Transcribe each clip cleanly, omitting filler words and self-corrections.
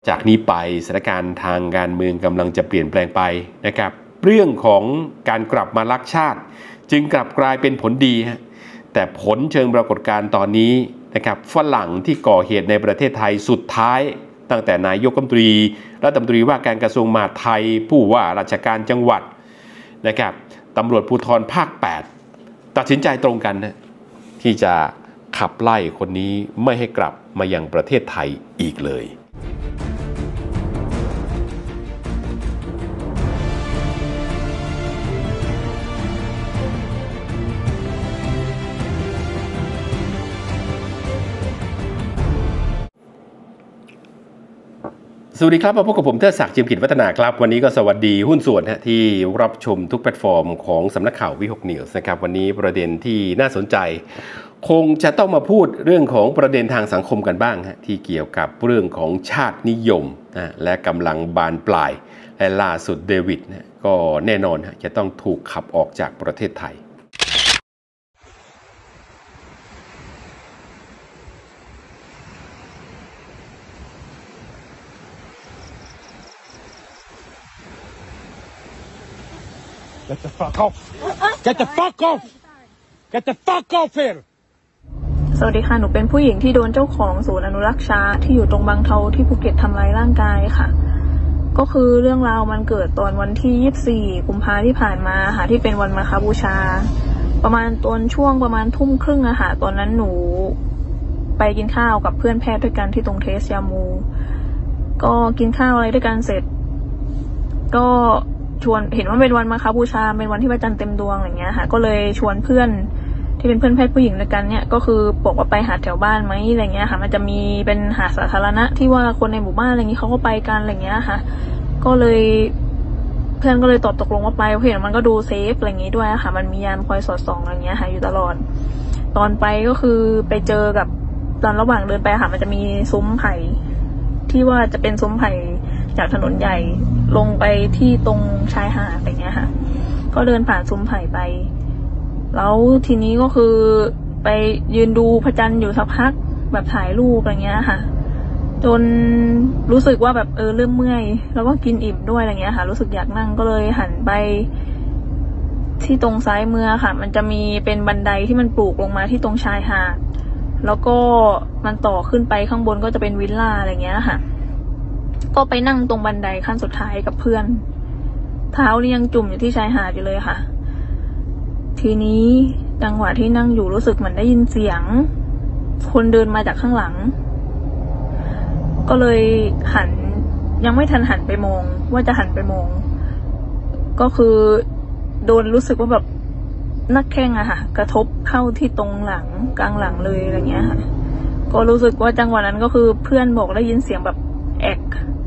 จากนี้ไปสถานการณ์ทางการเมืองกำลังจะเปลี่ยนแปลงไปนะครับเรื่องของการกลับมารักชาติจึงกลับกลายเป็นผลดีฮะแต่ผลเชิงปรากฏการณ์ตอนนี้นะครับฝรั่งที่ก่อเหตุในประเทศไทยสุดท้ายตั้งแต่นายกรัฐมนตรีรัฐมนตรีว่าการกระทรวงมหาดไทยผู้ว่าราชการจังหวัดนะครับตำรวจภูธรภาค 8ตัดสินใจตรงกันนะที่จะขับไล่คนนี้ไม่ให้กลับมายังประเทศไทยอีกเลยสวัสดีครับมาพบกับผมเทิดศักดิ์ จิมกิจวัฒนาครับวันนี้ก็สวัสดีหุ้นส่วนที่รับชมทุกแพลตฟอร์มของสำนักข่าววิหกนิวส์นะครับวันนี้ประเด็นที่น่าสนใจคงจะต้องมาพูดเรื่องของประเด็นทางสังคมกันบ้างที่เกี่ยวกับเรื่องของชาตินิยมและกำลังบานปลายและล่าสุดเดวิดก็แน่นอนจะต้องถูกขับออกจากประเทศไทย Get the fuck off! Get the fuck off! Get the fuck off here! สวัสดีค่ะหนูเป็นผู้หญิงที่โดนเจ้าของศูนย์อนุรักษ์ช้างที่อยู่ตรงบางเทาที่ภูเก็ตทำร้ายร่างกายค่ะก็คือเรื่องราวมันเกิดตอนวันที่24กุมภาพันธ์ที่ผ่านมาค่ะที่เป็นวันมาฆบูชาประมาณตอนช่วงประมาณทุ่มครึ่งอะค่ะตอนนั้นหนูไปกินข้าวกับเพื่อนแพทย์ด้วยกันที่ตรงเทสยามูก็กินข้าวอะไรด้วยกันเสร็จก็ชวนเห็นว่าเป็นวันมาฆบูชาเป็นวันที่พระจันทร์เต็มดวงอะไรเงี้ยค่ะก็เลยชวนเพื่อนที่เป็นเพื่อนแพทย์ผู้หญิงด้วยกันเนี่ยก็คือบอกว่าไปหาดแถวบ้านไหมอะไรเงี้ยค่ะมันจะมีเป็นหาดสาธารณะที่ว่าคนในหมู่บ้านอะไรเงี้ยเขาก็ไปกันอะไรเงี้ยค่ะก็เลยเพื่อนก็เลยตกลงว่าไปเพราะเห็นมันก็ดูเซฟอะไรเงี้ยด้วยค่ะมันมียามคอยสอดส่องอะไรเงี้ยค่ะอยู่ตลอดตอนไปก็คือไปเจอกับตอนระหว่างเดินไปค่ะมันจะมีซุ้มไผ่ที่ว่าจะเป็นซุ้มไผ่จากถนนใหญ่ลงไปที่ตรงชายหาดอะไรเงี้ยค่ะก็เดินผ่านซุ้มไผ่ไปแล้วทีนี้ก็คือไปยืนดูพระจันทร์อยู่สักพักแบบถ่ายรูปอะไรเงี้ยค่ะจนรู้สึกว่าแบบเริ่มเมื่อยแล้วก็กินอิ่มด้วยอะไรเงี้ยค่ะรู้สึกอยากนั่งก็เลยหันไปที่ตรงซ้ายมือค่ะมันจะมีเป็นบันไดที่มันปลูกลงมาที่ตรงชายหาดแล้วก็มันต่อขึ้นไปข้างบนก็จะเป็นวิลล่าอะไรเงี้ยค่ะก็ไปนั่งตรงบันไดขั้นสุดท้ายกับเพื่อนเท้านี่ยังจุ่มอยู่ที่ชายหาดอยู่เลยค่ะทีนี้จังหวะที่นั่งอยู่รู้สึกเหมือนได้ยินเสียงคนเดินมาจากข้างหลังก็เลยหันยังไม่ทันหันไปมองว่าจะหันไปมองก็คือโดนรู้สึกว่าแบบนักแข้งอะค่ะกระทบเข้าที่ตรงหลังกลางหลังเลยอะไรเงี้ยค่ะก็รู้สึกว่าจังหวะนั้นก็คือเพื่อนบอกได้ยินเสียงแบบแอก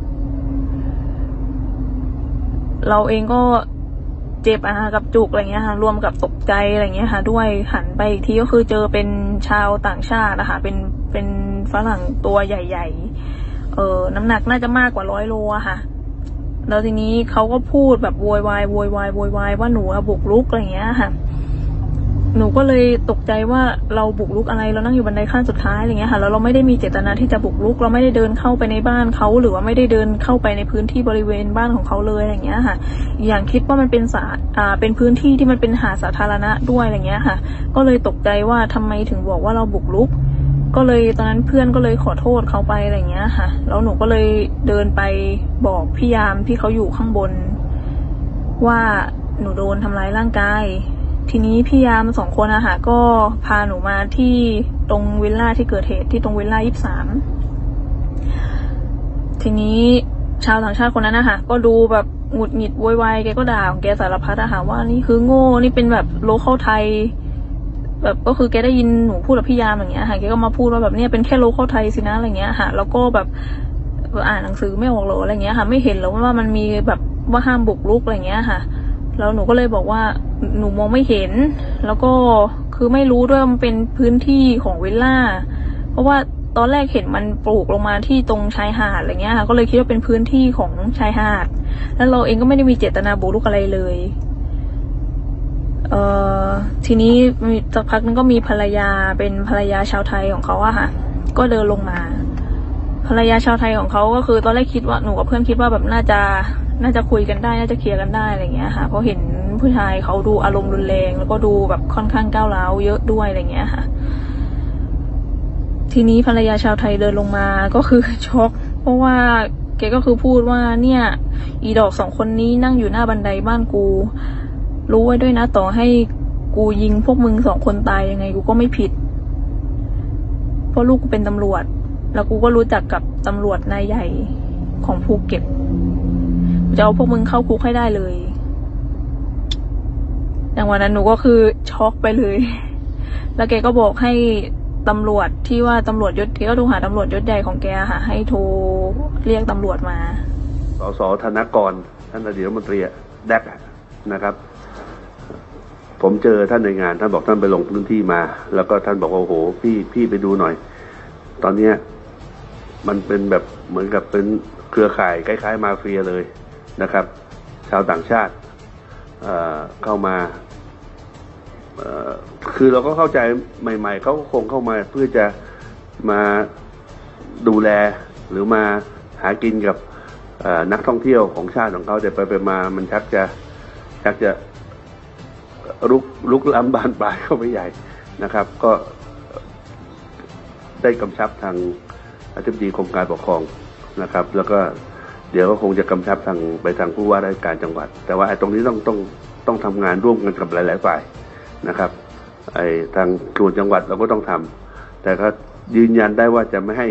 เราเองก็เจ็บกับจุกอะไรเงี้ยค่ะรวมกับตกใจอะไรเงี้ยค่ะด้วยหันไปอีกทีก็คือเจอเป็นชาวต่างชาตินะคะเป็นฝรั่งตัวใหญ่ๆน้ำหนักน่าจะมากกว่า100 โลอะค่ะแล้วทีนี้เขาก็พูดแบบโวยวายว่าหนูบุกรุกอะไรเงี้ยค่ะหนูก็เลยตกใจว่าเราบุกรุกอะไรเรานั่งอยู่บันไดขั้นสุดท้ายอะไรเงี้ยค่ะแล้วเราไม่ได้มีเจตนาที่จะบุกรุกเราไม่ได้เดินเข้าไปในบ้านเขาหรือว่าไม่ได้เดินเข้าไปในพื้นที่บริเวณบ้านของเขาเลยอะไรเงี้ยค่ะอย่างคิดว่ามันเป็นเป็นพื้นที่ที่มันเป็นหาดสาธารณะด้วยอะไรเงี้ยค่ะก็เลยตกใจว่าทำไมถึงบอกว่าเราบุกรุกก็เลยตอนนั้นเพื่อนก็เลยขอโทษเขาไปอะไรเงี้ยค่ะแล้วหนูก็เลยเดินไปบอกพี่ยามที่เขาอยู่ข้างบนว่าหนูโดนทำร้ายร่างกายทีนี้พี่ยาม2 คนอะค่ะก็พาหนูมาที่ตรงวิลล่าที่เกิดเหตุที่ตรงวิลล่า23ทีนี้ชาวต่างชาติคนนั้นนะคะก็ดูแบบหงุดหงิดโวยวายแกก็ด่าของแกสารพัดอะค่ะว่านี่คือโง่นี่เป็นแบบโลคอลไทยแบบก็คือแกได้ยินหนูพูดกับพี่ยามอย่างเงี้ยค่ะแกก็มาพูดว่าแบบเนี้ยเป็นแค่โลคอลไทยสินะอะไรเงี้ยค่ะแล้วก็แบบอ่านหนังสือไม่ออกหรออะไรเงี้ยค่ะไม่เห็นหรอว่ามันมีแบบว่าห้ามบุกรุกอะไรเงี้ยค่ะแล้วหนูก็เลยบอกว่าหนูมองไม่เห็นแล้วก็คือไม่รู้ด้วยมันเป็นพื้นที่ของวิลล่าเพราะว่าตอนแรกเห็นมันปลูกลงมาที่ตรงชายหาดอะไรเงี้ยค่ะก็เลยคิดว่าเป็นพื้นที่ของชายหาดแล้วเราเองก็ไม่ได้มีเจตนาบุกรุกอะไรเลยทีนี้สักพักนึงก็มีภรรยาเป็นภรรยาชาวไทยของเขาอะค่ะก็เดินลงมาภภรรยาชาวไทยของเขาก็คือตอนแรกคิดว่าหนูกับเพื่อนคิดว่าแบบน่าจะคุยกันได้น่าจะเคลียร์กันได้อะไรเงี้ยค่ะเพราะเห็นผู้ชายเขาดูอารมณ์รุนแรงแล้วก็ดูแบบค่อนข้างก้าวร้าวเยอะด้วยอะไรเงี้ยค่ะทีนี้ภรรยาชาวไทยเดินลงมาก็คือช็อกเพราะว่าแกก็คือพูดว่าเนี่ยอีดอก2 คนนี้นั่งอยู่หน้าบันไดบ้านกูรู้ไว้ด้วยนะต่อให้กูยิงพวกมึง2 คนตายยังไงกูก็ไม่ผิดเพราะลูกกูเป็นตำรวจแล้วกูก็รู้จักกับตำรวจนายใหญ่ของภูเก็ตจะเอาพวกมึงเข้าคุกให้ได้เลยอย่างวันนั้นหนูก็คือช็อกไปเลยแล้วแกก็บอกให้ตำรวจที่ว่าตำรวจยศแกก็โทรหาตำรวจยศใหญ่ของแกค่ะให้โทรเรียกตำรวจมาสสธนกรท่านอดีตรัฐมนตรีแดกนะครับผมเจอท่านในงานท่านบอกท่านไปลงพื้นที่มาแล้วก็ท่านบอกว่าโอ้โหพี่ไปดูหน่อยตอนนี้มันเป็นแบบเหมือนกับเป็นเครือข่ายคล้ายๆมาเฟียเลยนะครับชาวต่างชาติเข้ามาคือเราก็เข้าใจใหม่ๆเขาคงเข้ามาเพื่อจะมาดูแลหรือมาหากินกับนักท่องเที่ยวของชาติของเขาแต่ไปมามันชักจะลุกล้ำบานปลายเข้าไปใหญ่นะครับก็ได้กำชับทางอธิบดีกรมการปกครองนะครับแล้วก็เดี๋ยวก็คงจะกำชับไปทางผู้ว่าราชการจังหวัดแต่ว่าตรงนี้ต้องทำงานร่วมกันกับหลายๆฝ่ายนะครับทางส่วนจังหวัดเราก็ต้องทำแต่ก็ยืนยันได้ว่าจะไม่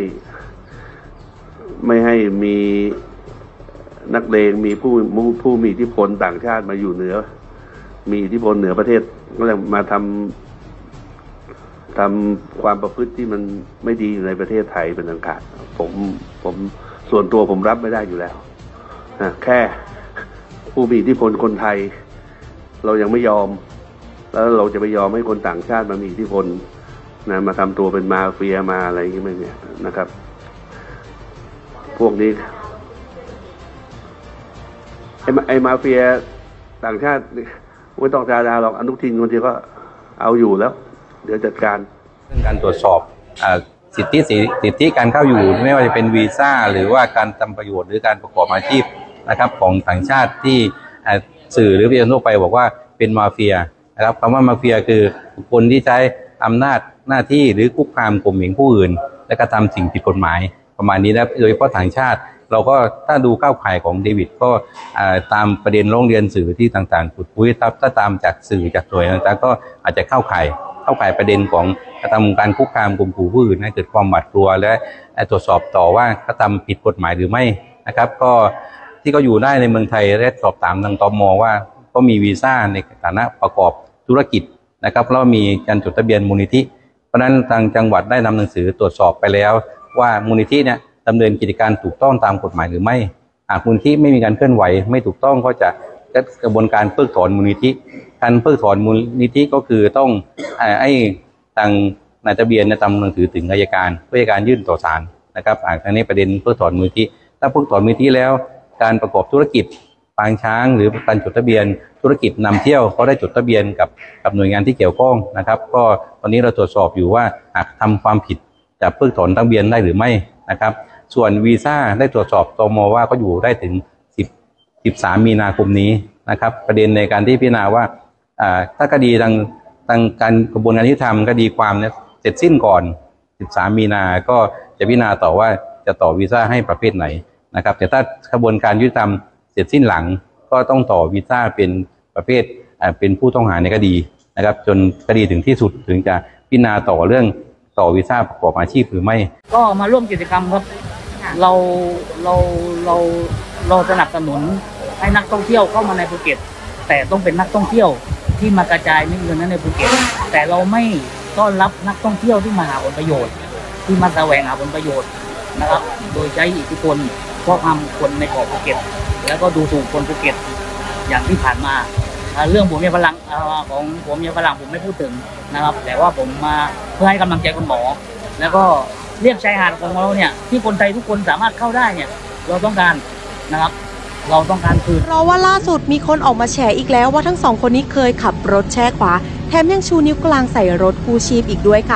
ให้มีนักเลงมีผู้มีอิทธิพลต่างชาติมาอยู่เหนือมีอิทธิพลเหนือประเทศก็เลยมาทำความประพฤติที่มันไม่ดีอยู่ในประเทศไทยเป็นอันขาดผมส่วนตัวผมรับไม่ได้อยู่แล้วนะแค่ผู้มีอิทธิพลคนไทยเรายังไม่ยอมแล้วเราจะไปยอมให้คนต่างชาติมามีอิทธิพลนะมาทำตัวเป็นมาเฟียมาอะไรอย่างเงี้ยเนี่ยนะครับพวกนี้ไอ้มาเฟียต่างชาติไม่ต้องดาหรอกอนุทินคนเดียวก็เอาอยู่แล้วเดี๋ยวจัดการเรื่องการตรวจสอบสิทธิการเข้าอยู่ไม่ว่าจะเป็นวีซ่าหรือว่าการทำประโยชน์หรือการประกอบอาชีพนะครับของต่างชาติที่สื่อหรือประชาชนทั่วไปบอกว่าเป็นมาเฟียนะครับคำว่ามาเฟียคือคนที่ใช้อำนาจหน้าที่หรือคุกคามข่มเหงผู้อื่นและกระทำสิ่งผิดกฎหมายประมาณนี้นะโดยเฉพาะต่างชาติเราก็ถ้าดูเข้าข่ายของเดวิดก็ตามประเด็นร้องเรียนสื่อที่ต่างๆขุดคุยถ้าตามจากสื่อจากหน่วยต่างๆก็อาจจะเข้าข่ายประเด็นของกระทำการคุกคามข่มขู่ผู้อื่นให้เกิดความหวาดกลัวและตรวจสอบต่อว่ากระทำผิดกฎหมายหรือไม่นะครับก็ที่เขาอยู่ได้ในเมืองไทยและสอบถามทางตม.ว่าก็มีวีซ่าในฐานะประกอบธุรกิจนะครับแล้วมีการจดทะเบียนมูลนิธิเพราะฉะนั้นทางจังหวัดได้นำหนังสือตรวจสอบไปแล้วว่ามูลนิธิเนี่ยดำเนินกิจการถูกต้องตามกฎหมายหรือไม่หากมูลนิธิไม่มีการเคลื่อนไหวไม่ถูกต้องก็จะกระบวนการเพิกถอนมูลนิธิการเพิกถอนมูลนิธิก็คือต้องให้ทางนายทะเบียนนำหนังสือถึงอัยการเพื่อการยื่นต่อศาลนะครับทางนี้ประเด็นเพิกถอนมูลนิธิถ้าเพิกถอนมูลนิธิแล้วการประกอบธุรกิจปางช้างหรือการจดทะเบียนธุรกิจนำเที่ยวเขาได้จดทะเบียนกับหน่วยงานที่เกี่ยวข้องนะครับก็ตอนนี้เราตรวจสอบอยู่ว่าหากทำความผิดจะเพิกถอนทะเบียนได้หรือไม่นะครับส่วนวีซ่าได้ตรวจสอบตม.ว่าก็อยู่ได้ถึง13 มีนาคมนี้นะครับประเด็นในการที่พิจารณาว่าถ้าคดีทางการกระบวนการยุติธรรมคดีความเนี่ยเสร็จสิ้นก่อน13 มีนาก็จะพิจารณาต่อว่าจะต่อวีซ่าให้ประเภทไหนนะครับแต่ถ้ากระบวนการยุติธรรมเสร็จสิ้นหลังก็ต้องต่อวีซ่าเป็นประเภทเป็นผู้ต้องหาในคดีนะครับจนคดีถึงที่สุดถึงจะพิจารณาต่อเรื่องต่อวีซ่าประกอบอาชีพหรือไม่ก็มาร่วมกิจกรรมครับเราสนับสนุนให้นักท่องเที่ยวเข้ามาในภูเก็ตแต่ต้องเป็นนักท่องเที่ยวที่มากระจายเงินนั้นในภูเก็ตแต่เราไม่ต้อนรับนักท่องเที่ยวที่มาหาผลประโยชน์ที่มาแสวงหาผลประโยชน์นะครับโดยใช้อิทธิพลครอบงำคนในเกาะภูเก็ตแล้วก็ดูถูกคนภูเก็ตอย่างที่ผ่านมาเรื่องผมมีพลังของผมมีพลังผมไม่พูดถึงนะครับแต่ว่าผมมาเพื่อให้กำลังใจคุณหมอแล้วก็เรียกชายหาดของเราเนี่ยที่คนไทยทุกคนสามารถเข้าได้เนี่ยเราต้องการนะครับเราต้องการคืนเพราะว่าล่าสุดมีคนออกมาแฉอีกแล้วว่าทั้ง2 คนนี้เคยขับรถแช่ขวาแถมยังชูนิ้วกลางใส่รถกู้ชีพอีกด้วยค่ะ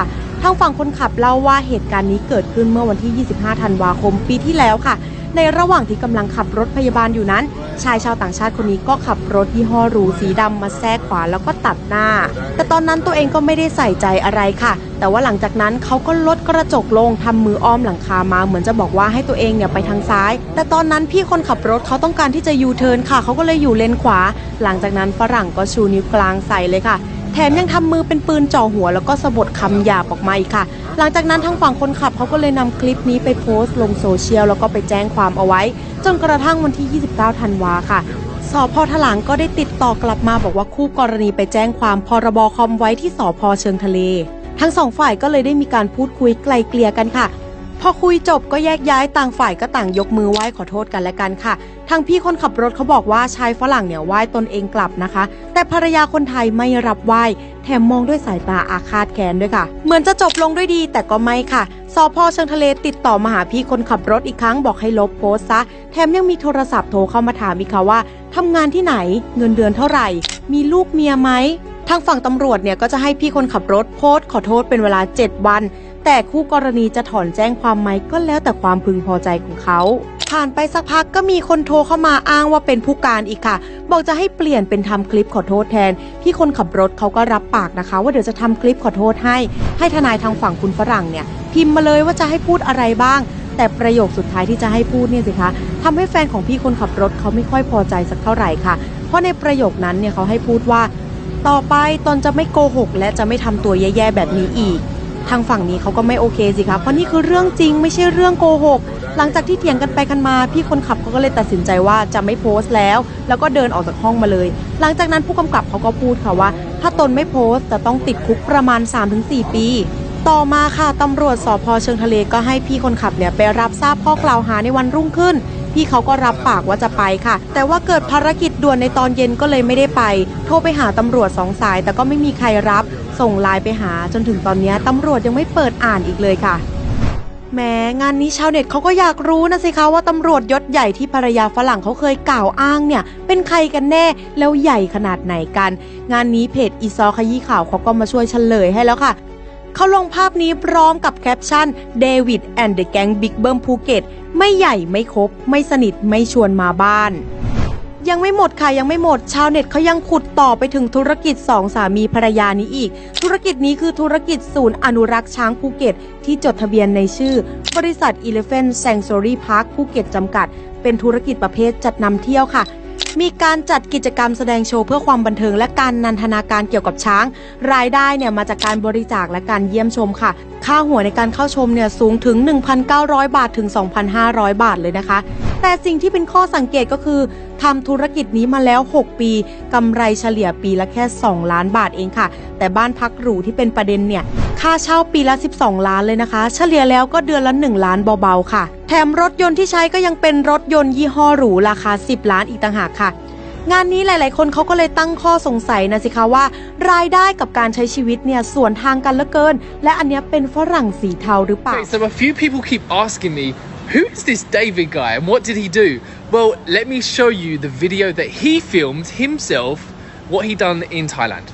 ทางฝั่งคนขับเล่าว่าเหตุการณ์นี้เกิดขึ้นเมื่อวันที่ 25 ธันวาคมปีที่แล้วค่ะในระหว่างที่กำลังขับรถพยาบาลอยู่นั้นชายชาวต่างชาติคนนี้ก็ขับรถยี่ห้อหรูสีดำมาแทรกขวาแล้วก็ตัดหน้าแต่ตอนนั้นตัวเองก็ไม่ได้ใส่ใจอะไรค่ะแต่ว่าหลังจากนั้นเขาก็ลดกระจกลงทำมืออ้อมหลังคามาเหมือนจะบอกว่าให้ตัวเองเนี่ยไปทางซ้ายแต่ตอนนั้นพี่คนขับรถเขาต้องการที่จะยูเทิร์นค่ะเขาก็เลยอยู่เลนขวาหลังจากนั้นฝรั่งก็ชูนิ้วกลางใส่เลยค่ะแถมยังทำมือเป็นปืนจ่อหัวแล้วก็สะบัดคำหยาบออกมาอีกค่ะหลังจากนั้นทางฝั่งคนขับเขาก็เลยนำคลิปนี้ไปโพสต์ลงโซเชียลแล้วก็ไปแจ้งความเอาไว้จนกระทั่งวันที่ 29 ธันวาค่ะสภ.ถลางก็ได้ติดต่อกลับมาบอกว่าคู่กรณีไปแจ้งความพรบ.คอมไว้ที่สภ.เชิงทะเลทั้งสองฝ่ายก็เลยได้มีการพูดคุยไกลเกลี่ยกันค่ะพอคุยจบก็แยกย้ายต่างฝ่ายก็ต่างยกมือไหว้ขอโทษกันและกันค่ะทางพี่คนขับรถเขาบอกว่าชายฝรั่งเนี่ยไหว้ตนเองกลับนะคะแต่ภรรยาคนไทยไม่รับไหว้แถมมองด้วยสายตาอาฆาตแค้นด้วยค่ะเหมือนจะจบลงด้วยดีแต่ก็ไม่ค่ะสภ.เชิงทะเลติดต่อมาหาพี่คนขับรถอีกครั้งบอกให้ลบโพสต์ซะแถมยังมีโทรศัพท์โทรเข้ามาถามอีกค่ะว่าทำงานที่ไหนเงินเดือนเท่าไหร่มีลูกเมียไหมทางฝั่งตำรวจเนี่ยก็จะให้พี่คนขับรถโพสต์ขอโทษเป็นเวลา7 วันแต่คู่กรณีจะถอนแจ้งความไหมก็แล้วแต่ความพึงพอใจของเขาผ่านไปสักพักก็มีคนโทรเข้ามาอ้างว่าเป็นผู้การอีกค่ะบอกจะให้เปลี่ยนเป็นทำคลิปขอโทษแทนพี่คนขับรถเขาก็รับปากนะคะว่าเดี๋ยวจะทำคลิปขอโทษให้ทนายทางฝั่งคุณฝรั่งเนี่ยพิมพ์มาเลยว่าจะให้พูดอะไรบ้างแต่ประโยคสุดท้ายที่จะให้พูดเนี่ยสิคะทำให้แฟนของพี่คนขับรถเขาไม่ค่อยพอใจสักเท่าไหร่ค่ะเพราะในประโยคนั้นเนี่ยเขาให้พูดว่าต่อไปตนจะไม่โกหกและจะไม่ทำตัวแย่ๆแบบนี้อีกทางฝั่งนี้เขาก็ไม่โอเคสิคะเพราะนี่คือเรื่องจริงไม่ใช่เรื่องโกหกหลังจากที่เถียงกันไปกันมาพี่คนขับเขาก็เลยตัดสินใจว่าจะไม่โพสต์แล้วก็เดินออกจากห้องมาเลยหลังจากนั้นผู้กำกับเขาก็พูดค่ะว่าถ้าตนไม่โพสต์จะต้องติดคุกประมาณ 3-4 ปีต่อมาค่ะตำรวจสภ.เชิงทะเลก็ให้พี่คนขับเนี่ยไปรับทราบข้อกล่าวหาในวันรุ่งขึ้นพี่เขาก็รับปากว่าจะไปค่ะแต่ว่าเกิดภารกิจด่วนในตอนเย็นก็เลยไม่ได้ไปโทรไปหาตำรวจ2 สายแต่ก็ไม่มีใครรับส่งไลน์ไปหาจนถึงตอนนี้ตำรวจยังไม่เปิดอ่านอีกเลยค่ะแม้งานนี้ชาวเน็ตเขาก็อยากรู้นะสิคะว่าตำรวจยศใหญ่ที่ภรรยาฝรั่งเขาเคยกล่าวอ้างเนี่ยเป็นใครกันแน่แล้วใหญ่ขนาดไหนกันงานนี้เพจอีซอขยี้ข่าวเขาก็มาช่วยเฉลยให้แล้วค่ะเขาลงภาพนี้พร้อมกับแคปชั่น David and the Gang Big Bum ภูเก็ตไม่ใหญ่ไม่คบไม่สนิทไม่ชวนมาบ้านยังไม่หมดค่ะยังไม่หมดชาวเน็ตเขายังขุดต่อไปถึงธุรกิจ2 สามีภรรยานี้อีกธุรกิจนี้คือธุรกิจศูนย์อนุรักษ์ช้างภูเก็ตที่จดทะเบียนในชื่อบริษัท Elephant Sanctuary Park ภูเก็ตจำกัดเป็นธุรกิจประเภทจัดนำเที่ยวค่ะมีการจัดกิจกรรมแสดงโชว์เพื่อความบันเทิงและการนันทนาการเกี่ยวกับช้างรายได้เนี่ยมาจากการบริจาคและการเยี่ยมชมค่ะค่าหัวในการเข้าชมเนี่ยสูงถึง 1,900 บาทถึง 2,500 บาทเลยนะคะแต่สิ่งที่เป็นข้อสังเกตก็คือทำธุรกิจนี้มาแล้ว6 ปีกำไรเฉลี่ยปีละแค่2 ล้านบาทเองค่ะแต่บ้านพักหรูที่เป็นประเด็นเนี่ยค่าเช่าปีละ12 ล้านเลยนะคะเฉลี่ยแล้วก็เดือนละ1 ล้านเบาๆค่ะแถมรถยนต์ที่ใช้ก็ยังเป็นรถยนต์ยี่ห้อหรูราคา10 ล้านอีกต่างหากค่ะงานนี้หลายๆคนเขาก็เลยตั้งข้อสงสัยนะสิคะว่ารายได้กับการใช้ชีวิตเนี่ยสวนทางกันเหลือเกินและอันเนี้ยเป็นฝรั่งสีเทาหรือเปล่า So a few people keep asking me who is this David guy and what did he do? Well, let me show you the video that he filmed himself what he done in Thailand.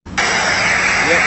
Yep.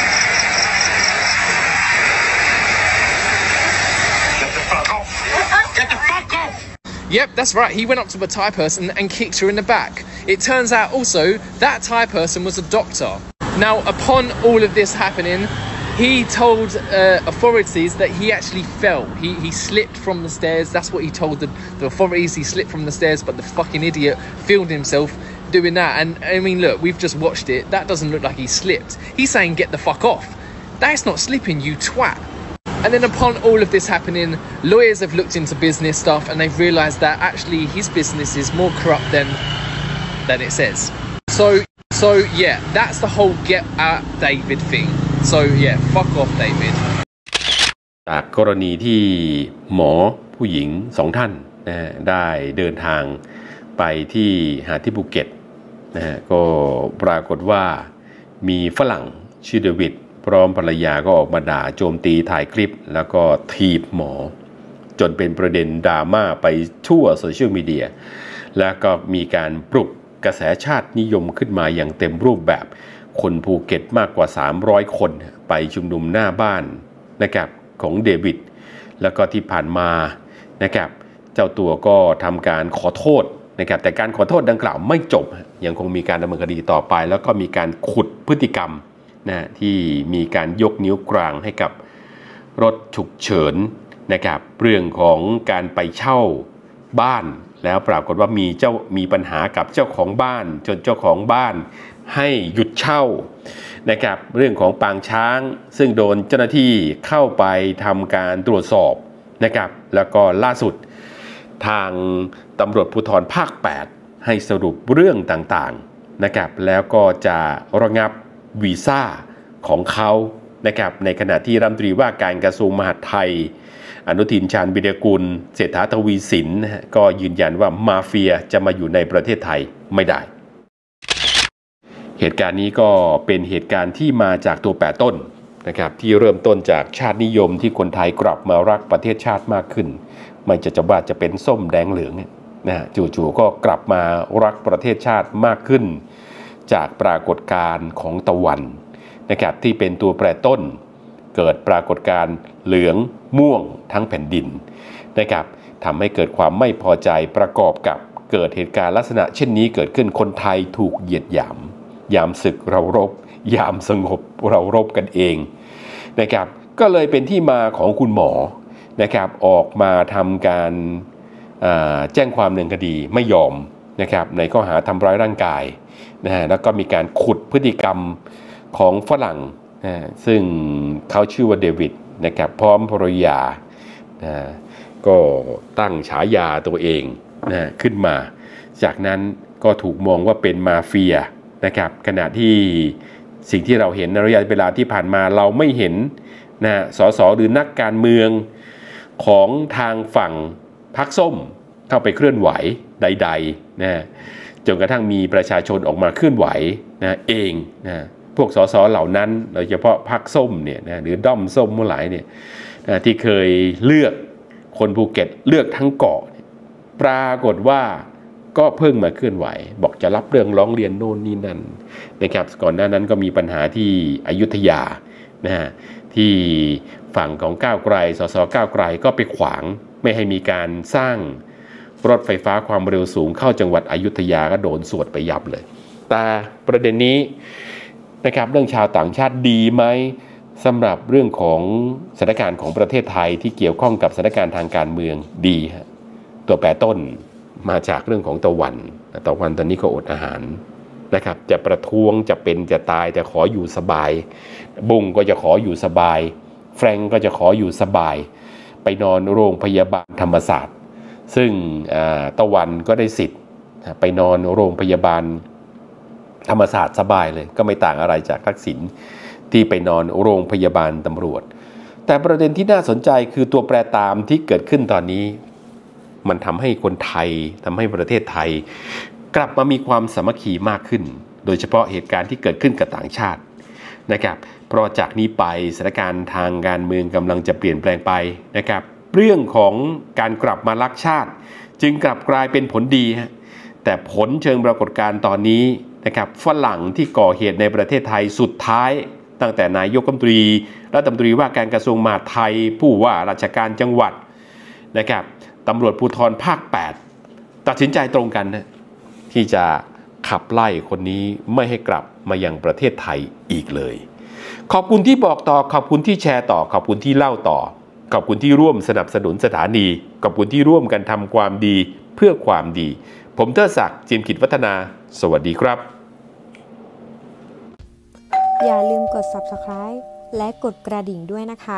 Get the fuck off! Get the fuck off! Yep, that's right. He went up to a Thai person and kicked her in the back. It turns out also that Thai person was a doctor. Now, upon all of this happening, he told authorities that he actually fell. He slipped from the stairs. That's what he told the authorities. He slipped from the stairs, but the fucking idiot filmed himself doing that. And I mean, look, we've just watched it. That doesn't look like he slipped. He's saying, get the fuck off. That's not slipping, you twat. And then upon all of this happening, lawyers have looked into business stuff and they've realised that actually his business is more corrupt than it says. So yeah, that's the whole get at David thing. So yeah, fuck off David. จากกรณีที่หมอผู้หญิง2 ท่านนะได้เดินทางไปที่หาดที่ภูเก็ตนะฮะก็ปรากฏว่ามีฝรั่งชื่อเดวิดพร้อมภรรยาก็ออกมาด่าโจมตีถ่ายคลิปแล้วก็ถีบหมอจนเป็นประเด็นดราม่าไปทั่วโซเชียลมีเดียแล้วก็มีการปลุกกระแสชาตินิยมขึ้นมาอย่างเต็มรูปแบบคนภูเก็ตมากกว่า300คนไปชุมนุมหน้าบ้านนะครับของเดวิดแล้วก็ที่ผ่านมานะครับเจ้าตัวก็ทำการขอโทษนะครับแต่การขอโทษดังกล่าวไม่จบยังคงมีการดำเนินคดีต่อไปแล้วก็มีการขุดพฤติกรรมนะที่มีการยกนิ้วกลางให้กับรถฉุกเฉินนะครับเรื่องของการไปเช่าบ้านแล้วปรากฏว่ามีปัญหากับเจ้าของบ้านจนเจ้าของบ้านให้หยุดเช่านะครับเรื่องของปางช้างซึ่งโดนเจ้าหน้าที่เข้าไปทำการตรวจสอบนะครับแล้วก็ล่าสุดทางตำรวจภูธรภาค8ให้สรุปเรื่องต่างๆนะครับแล้วก็จะระงับวีซ่าของเขานะครับในขณะที่รัฐมนตรีว่าการกระทรวงมหาดไทยอนุทินชาญวิรกูลเศรษฐาทวีสินก็ยืนยันว่ามาเฟียจะมาอยู่ในประเทศไทยไม่ได้เหตุการณ์นี้ก็เป็นเหตุการณ์ที่มาจากตัวแปรต้นนะครับที่เริ่มต้นจากชาตินิยมที่คนไทยกลับมารักประเทศชาติมากขึ้นไม่จะว่าจะเป็นส้มแดงเหลืองนะจู่ๆก็กลับมารักประเทศชาติมากขึ้นจากปรากฏการณ์ของตะวันนะครับที่เป็นตัวแปรต้นเกิดปรากฏการณ์เหลืองม่วงทั้งแผ่นดินนะครับทำให้เกิดความไม่พอใจประกอบกับเกิดเหตุการณ์ลักษณะเช่นนี้เกิดขึ้นคนไทยถูกเหยียดหยามยามศึกเรารบยามสงบเรารบกันเองนะครับก็เลยเป็นที่มาของคุณหมอนะครับออกมาทำการแจ้งความดำเนินคดีไม่ยอมนะครับในข้อหาทำร้ายร่างกายนะฮะแล้วก็มีการขุดพฤติกรรมของฝรั่งซึ่งเขาชื่อว่าเดวิดนะครับพร้อมภรรยาก็ตั้งฉายาตัวเองขึ้นมาจากนั้นก็ถูกมองว่าเป็นมาเฟียนะครับขณะที่สิ่งที่เราเห็นในระยะเวลาที่ผ่านมาเราไม่เห็นสสหรือนักการเมืองของทางฝั่งพรรคส้มเข้าไปเคลื่อนไหวใดๆนะจนกระทั่งมีประชาชนออกมาเคลื่อนไหวเองพวกสสเหล่านั้นโดยเฉพาะพรรคส้มเนี่ยหรือด้อมส้มเมื่อไหร่เนี่ยที่เคยเลือกคนภูเก็ตเลือกทั้งเกาะปรากฏว่าก็เพิ่งมาเคลื่อนไหวบอกจะรับเรื่องร้องเรียนโน่นนี่นั่นนะครับก่อนหน้านั้นก็มีปัญหาที่อยุธยาที่ฝั่งของก้าวไกลสสก้าวไกลก็ไปขวางไม่ให้มีการสร้างรถไฟฟ้าความเร็วสูงเข้าจังหวัดอยุธยาก็โดนสวดไปยับเลยแต่ประเด็นนี้นะครับเรื่องชาวต่างชาติดีไหมสำหรับเรื่องของสถานการณ์ของประเทศไทยที่เกี่ยวข้องกับสถานการณ์ทางการเมืองดีฮะตัวแปรต้นมาจากเรื่องของตะวันตอนนี้ก็อดอาหารนะครับจะประท้วงจะเป็นจะตายแต่ขออยู่สบายบุ้งก็จะขออยู่สบายแฟรงก์ก็จะขออยู่สบายไปนอนโรงพยาบาลธรรมศาสตร์ซึ่งตะวันก็ได้สิทธิ์ไปนอนโรงพยาบาลธรรมศาสตร์สบายเลยก็ไม่ต่างอะไรจากทักษิณที่ไปนอนโรงพยาบาลตำรวจแต่ประเด็นที่น่าสนใจคือตัวแปรตามที่เกิดขึ้นตอนนี้มันทำให้คนไทยทำให้ประเทศไทยกลับมามีความสามัคคีมากขึ้นโดยเฉพาะเหตุการณ์ที่เกิดขึ้นกับต่างชาตินะครับเพราะจากนี้ไปสถานการณ์ทางการเมืองกำลังจะเปลี่ยนแปลงไปนะครับเรื่องของการกลับมารักชาติจึงกลับกลายเป็นผลดีแต่ผลเชิงปรากฏการณ์ตอนนี้นะครับฝรั่งที่ก่อเหตุในประเทศไทยสุดท้ายตั้งแต่นายกรัฐมนตรีว่าการกระทรวงมหาดไทยผู้ว่าราชการจังหวัดนะครับตำรวจภูธรภาค8ตัดสินใจตรงกันนะที่จะขับไล่คนนี้ไม่ให้กลับมายังประเทศไทยอีกเลยขอบคุณที่บอกต่อขอบคุณที่แชร์ต่อขอบคุณที่เล่าต่อขอบคุณที่ร่วมสนับสนุนสถานีขอบคุณที่ร่วมกันทำความดีเพื่อความดีผมเทิดศักดิ์จิมกิจวัฒนาสวัสดีครับอย่าลืมกด Subscribe และกดกระดิ่งด้วยนะคะ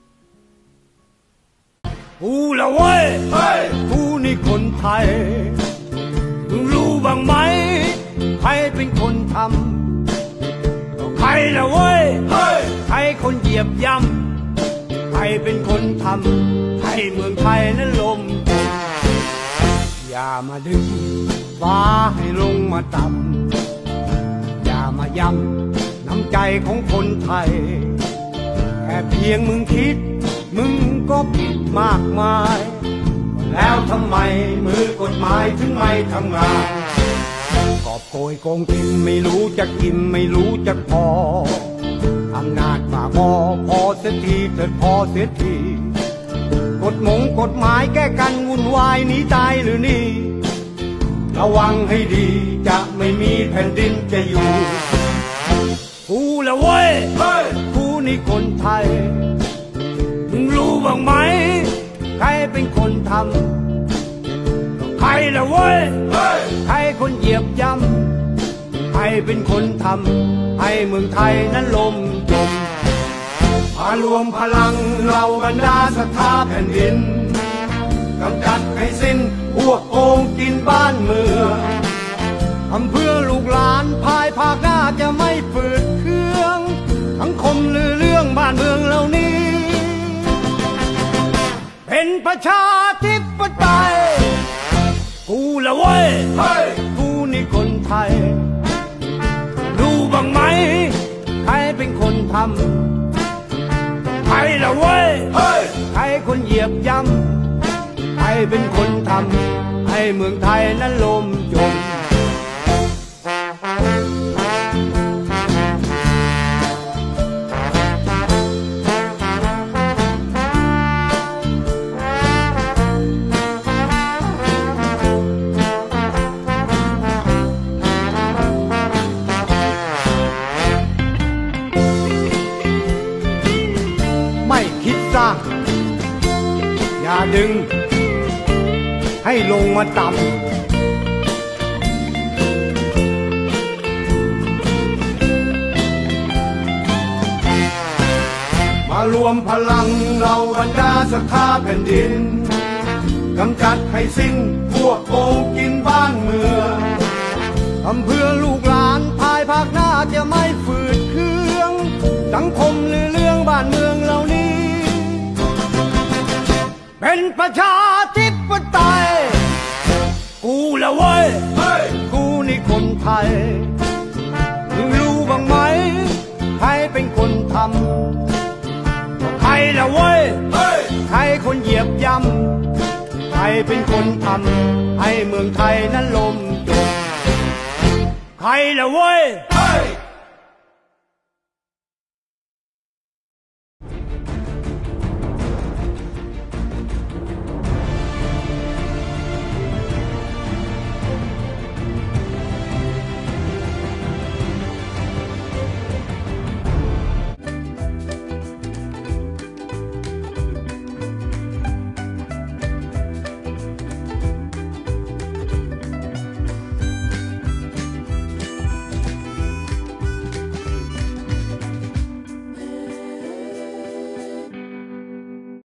กูละเว้ยกูนี่คนไทยมึงรู้บ้างไหมใครเป็นคนทำใครละเว้ยใครคนเหยียบย่ำใครเป็นคนทำให้เมืองไทยนั้นล่มอย่ามาดึงฟ้าให้ลงมาต่ำอย่ามาย้ำน้ำใจของคนไทยแค่เพียงมึงคิดมึงก็ผิดมากมายแล้วทำไมมือกฎหมายถึงไม่ทำงานอบโกยโกงกินไม่รู้จะกินไม่รู้จะพออำนาจปากพอเสียทีเถิดพอเสียทีกฎหมายแก้กันวุ่นวายหนีตายหรือนี่ระวังให้ดีจะไม่มีแผ่นดินจะอยู่กูละเว้ยกูนี่คนไทยมึงรู้บ้างไหมใครเป็นคนทำใครละเว้ยใครคนเหยียบย่ำใครเป็นคนทำให้เมืองไทยนั้นล่มจมมารวมพลังเราบรรดาศรัทธาแผ่นดินกำจัดให้สิ้นพวกโกงกินบ้านเมืองทำเพื่อลูกหลานภายภาคหน้าจะไม่ฝืดเคืองสังคมลือเรื่องบ้านเมืองเหล่านี้เป็นประชาธิปไตยกูละเว้ยกูนี่คนไทยรู้บ้างไหมใครเป็นคนทำใครละเว้ยใครคนเหยียบย่ำใครเป็นคนทำให้เมืองไทยนั้นล่มจมไม่คิดสร้างอย่าดึงให้ลงมาต่ำมารวมพลังเราบรรดาศรัทธาแผ่นดินกำจัดให้สิ้นพวกโกงกินบ้านเมืองทำเพื่อลูกหลานภายภาคหน้าจะไม่ฝืดเคืองสังคมลือเรื่องบ้านเมืองเหล่านี้เป็นประชาธิปไตยกูละเว้ยกูนี่คนไทยมึงรู้บ้างไหมใครเป็นคนทำใครละเว้ยใครคนเหยียบย่ำใครเป็นคนทำให้เมืองไทยนั้นล่มจมใครละเว้ย